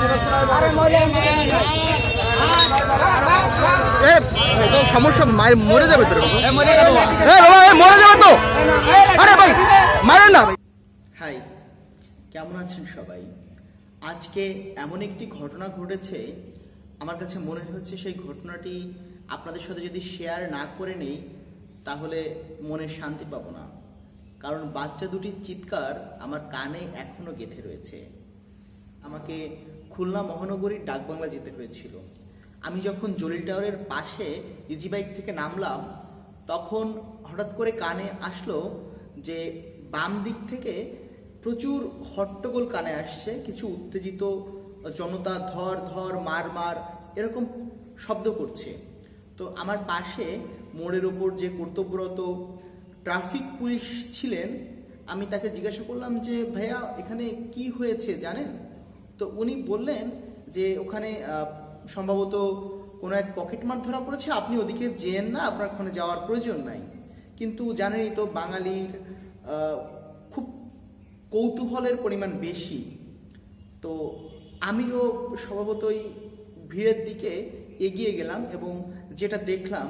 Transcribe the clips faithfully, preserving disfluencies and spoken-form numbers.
সমস্যা মায়ের মরে যাবে তো মরে যাবে তো আরে ভাই মারেন না ভাই। হাই, কেমন আছেন সবাই? আজকে এমন একটি ঘটনা ঘটেছে, আমার কাছে মনে হচ্ছে সেই ঘটনাটি আপনাদের সাথে যদি শেয়ার না করে নেই তাহলে মনে শান্তি পাবো না। কারণ বাচ্চা দুটির চিৎকার আমার কানে এখনো গেঁথে রয়েছে। আমাকে খুলনা মহানগরীর ডাকবাংলা যেতে হয়েছিল। আমি যখন জলিল টাওয়ারের পাশে ইজি বাইক থেকে নামলাম তখন হঠাৎ করে কানে আসলো যে বাম দিক থেকে প্রচুর হট্টগোল কানে আসছে, কিছু উত্তেজিত জনতা ধর ধর মার মার এরকম শব্দ করছে। তো আমার পাশে মোড়ের ওপর যে কর্তব্যরত ট্রাফিক পুলিশ ছিলেন, আমি তাকে জিজ্ঞাসা করলাম যে ভাইয়া এখানে কি হয়েছে জানেন? তো উনি বললেন যে ওখানে সম্ভবত কোনো এক পকেটমার ধরা পড়েছে, আপনি ওদিকে যেন না, আপনার ওখানে যাওয়ার প্রয়োজন নাই। কিন্তু জানেনই তো বাঙালির খুব কৌতূহলের পরিমাণ বেশি, তো আমিও স্বভাবতই ভিড়ের দিকে এগিয়ে গেলাম এবং যেটা দেখলাম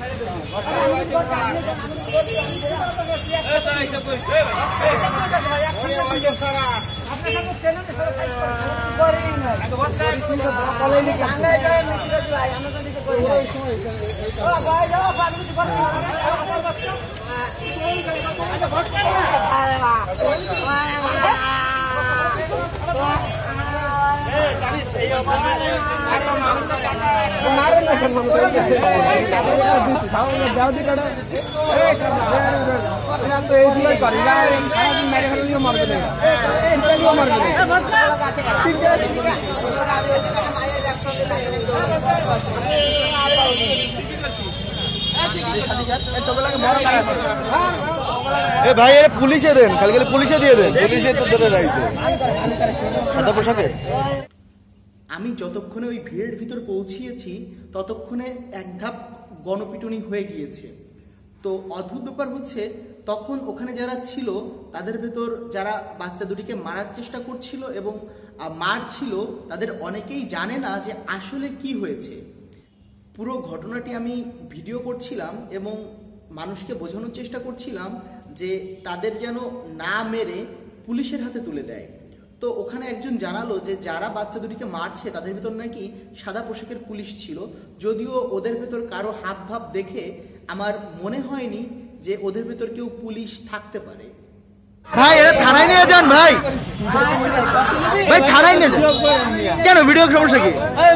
ভাই এর পুলিশে দেন, কালকে পুলিশে দিয়ে দেন, পুলিশে তো ধরে রাখছে সাদা পোশাকে। আমি যতক্ষণে ওই ভিড়ের ভিতর পৌঁছিয়েছি ততক্ষণে এক ধাপ গণপিটুনি হয়ে গিয়েছে। তো অদ্ভুত ব্যাপার হচ্ছে তখন ওখানে যারা ছিল তাদের ভেতর যারা বাচ্চা দুটিকে মারার চেষ্টা করছিল এবং মারছিল তাদের অনেকেই জানে না যে আসলে কি হয়েছে। পুরো ঘটনাটি আমি ভিডিও করছিলাম এবং মানুষকে বোঝানোর চেষ্টা করছিলাম যে তাদের যেন না মেরে পুলিশের হাতে তুলে দেয়। তো ওখানে একজন জানালো যে যারা বাচ্চা দুটিকে মারছে তাদের ভেতর নাকি সাদা পোশাকের পুলিশ ছিল, যদিও ওদের ভেতর কারো হাব ভাব দেখে আমার মনে হয়নি যে ওদের ভেতর কেউ পুলিশ থাকতে পারে। ভাই এরা থানায় নিয়ে যান, ভাই ভাই থানায় নিয়ে যান। কেন ভিডিও সমস্যা কি?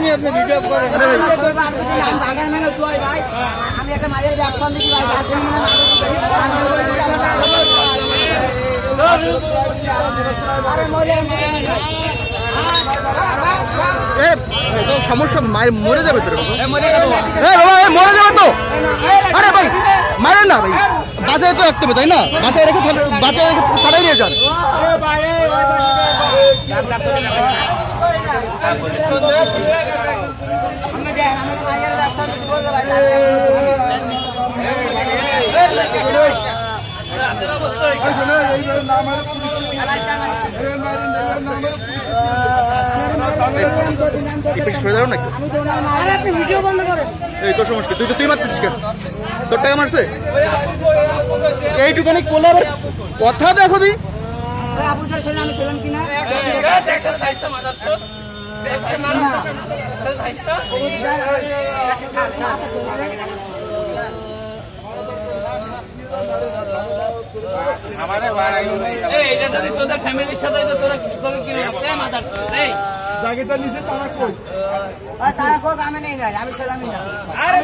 সমস্যা মায়ের মরে যাবে তো মরে যাবে তো আরে ভাই মারেন না ভাই, বাঁচায় তো রাখতে হবে তাই না? বাঁচায় রেখে বাঁচায় রেখে থানায় নিয়ে যান। তুই মারতেছিস কেন? তোর টাকা মারছে এইটুখানি কোলে আবার কথা দেখো তুই। ফ্যামিলির সাথে তোরা কিছু করে কি মাদার জায়গাটা নিচে তারা কই তারা কই আমি নেই না, আমি ছিলামই না। আরে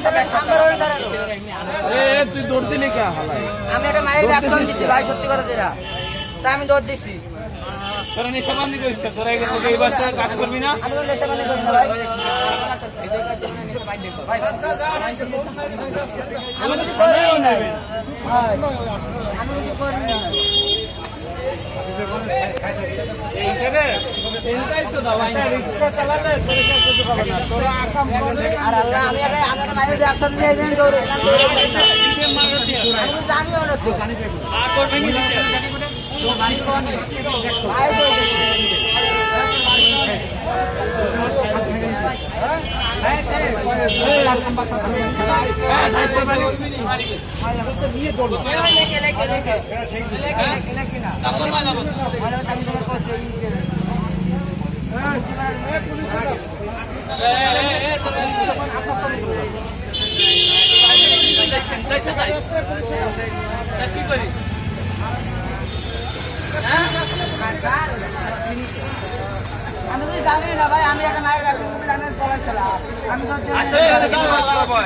এ তুই দৌড় দিলি কে? আমি একটা মায়ের অ্যাকশন দিছি ভাই, সত্যি কথা যেটা তা আমি দৌড় দিছি। তোরা নেশাবান্দি করিস না, তোরা এই বাসটা কাজ করবি না। আমি তো নেশাবান্দি করি না ভাই। ভাই আমি কিছু করি না ভাই, আমি কিছু করি না। এইখানে এটাই তো দাও, রিকশা চালালে পরিষ্কার করতে পারবে না তোরা আকাম করে। আর আল্লাহ আমি আগে আমার মায়ের অ্যাকশন নিয়ে যাই দৌড়ে আমি জানিও না তো আর করবে কি তো ভাই কোন ভাই হ্যাঁ সাহিত্য বাড়ি লেখে লেখে লেখে লেখে লেখে না তারপর মানা বল মানে আমি তোমার কষ্ট কি করি আমি তো জানি না ভাই আমি একটা মায়ের রাখি আমি পড়া চলা আমি তো আছে ভাই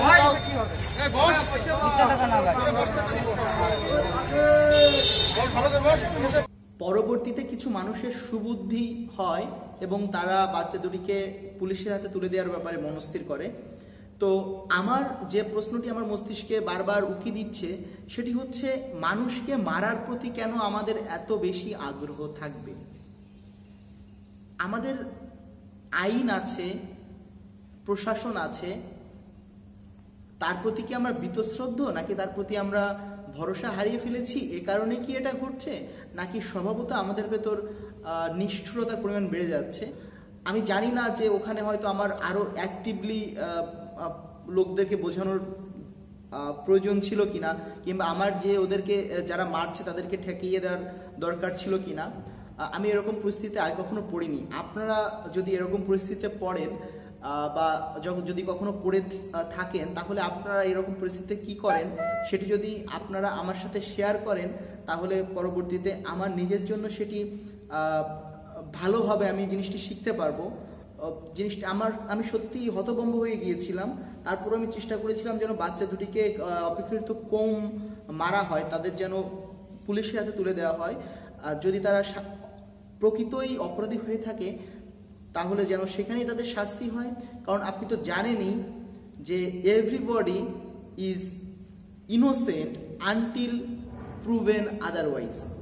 পরবর্তীতে কিছু মানুষের সুবুদ্ধি হয় এবং তারা বাচ্চা দুটিকে পুলিশের হাতে তুলে দেওয়ার ব্যাপারে মনস্থির করে। তো আমার যে প্রশ্নটি আমার মস্তিষ্কে বারবার উকি দিচ্ছে সেটি হচ্ছে, মানুষকে মারার প্রতি কেন আমাদের এত বেশি আগ্রহ থাকবে? আমাদের আইন আছে, প্রশাসন আছে, তার প্রতি কি আমরা বীতশ্রদ্ধ, নাকি তার প্রতি আমরা ভরসা হারিয়ে ফেলেছি এ কারণে কি এটা ঘটছে, নাকি স্বভাবত আমাদের ভেতর নিষ্ঠুরতার পরিমাণ বেড়ে যাচ্ছে? আমি জানি না যে ওখানে হয়তো আমার আরো অ্যাক্টিভলি লোকদেরকে বোঝানোর প্রয়োজন ছিল কিনা, কিংবা আমার যে ওদেরকে যারা মারছে তাদেরকে ঠেকিয়ে দেওয়ার দরকার ছিল কিনা। আমি এরকম পরিস্থিতিতে আগে কখনো পড়িনি। আপনারা যদি এরকম পরিস্থিতিতে পড়েন বা যদি কখনো পড়ে থাকেন, তাহলে আপনারা এরকম পরিস্থিতিতে কি করেন সেটি যদি আপনারা আমার সাথে শেয়ার করেন, তাহলে পরবর্তীতে আমার নিজের জন্য সেটি ভালো হবে, আমি জিনিসটি শিখতে পারবো। জিনিসটা আমার আমি সত্যি হতভম্ব হয়ে গিয়েছিলাম। তারপর আমি চেষ্টা করেছিলাম যেন বাচ্চা দুটিকে অপেক্ষাকৃত কম মারা হয়, তাদের যেন পুলিশের হাতে তুলে দেওয়া হয়। আর যদি তারা প্রকৃতই অপরাধী হয়ে থাকে তাহলে যেন সেখানেই তাদের শাস্তি হয়। কারণ আপনি তো জানেনই যে everybody is innocent until proven otherwise.